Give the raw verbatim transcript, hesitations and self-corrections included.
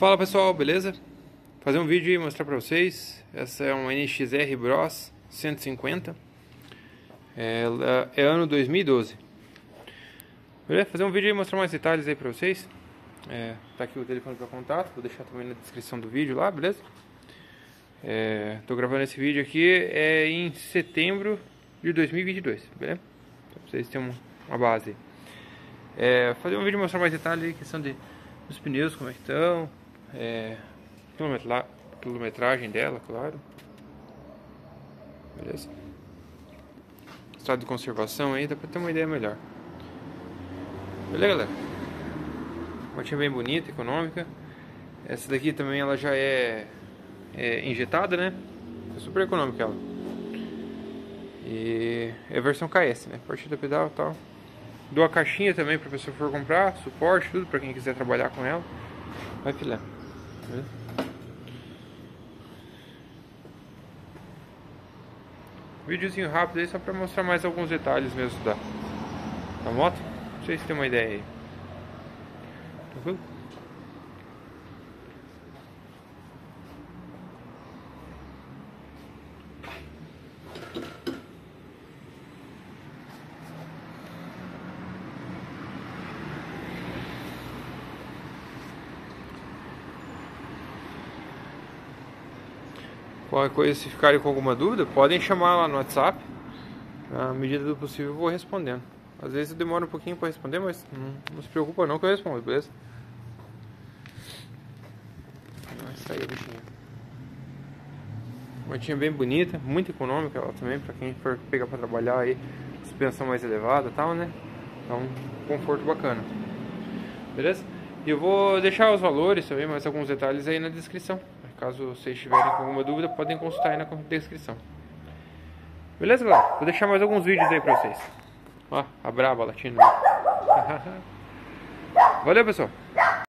Fala pessoal, beleza? Fazer um vídeo e mostrar pra vocês. Essa é uma N X R Bros cento e cinquenta. Ela é ano dois mil e doze. Beleza? Fazer um vídeo e mostrar mais detalhes aí pra vocês. É, tá aqui o telefone para contato, vou deixar também na descrição do vídeo lá, beleza? É, tô gravando esse vídeo aqui é em setembro de dois mil e vinte e dois, beleza? Pra vocês terem uma, uma base. É, fazer um vídeo e mostrar mais detalhes aí, questão de, dos pneus, como é que estão. É, quilometra, quilometragem dela, claro. Beleza? Estado de conservação aí, dá pra ter uma ideia melhor. Beleza, galera? Motinha bem bonita, econômica. Essa daqui também ela já é, é injetada, né? É super econômica ela. E é a versão K S, né? Partida pedal e tal. Dou a caixinha também pra pessoa que for comprar, suporte, tudo pra quem quiser trabalhar com ela. Vai filé. Beleza? Videozinho rápido aí só pra mostrar mais alguns detalhes mesmo da, da moto. Não sei se tem uma ideia aí. Tranquilo? Qualquer coisa, se ficarem com alguma dúvida, podem chamar lá no WhatsApp. Na medida do possível eu vou respondendo. Às vezes demora um pouquinho para responder, mas não, não se preocupa não que eu respondo, beleza? Essa aí é a bichinha. Motinha bem bonita, muito econômica ela também, para quem for pegar para trabalhar aí, suspensão mais elevada e tal, né? Então, conforto bacana. Beleza? E eu vou deixar os valores também, mais alguns detalhes aí na descrição. Caso vocês tiverem alguma dúvida, podem consultar aí na descrição. Beleza, galera? Vou deixar mais alguns vídeos aí pra vocês. Ó, a braba latindo. Valeu, pessoal!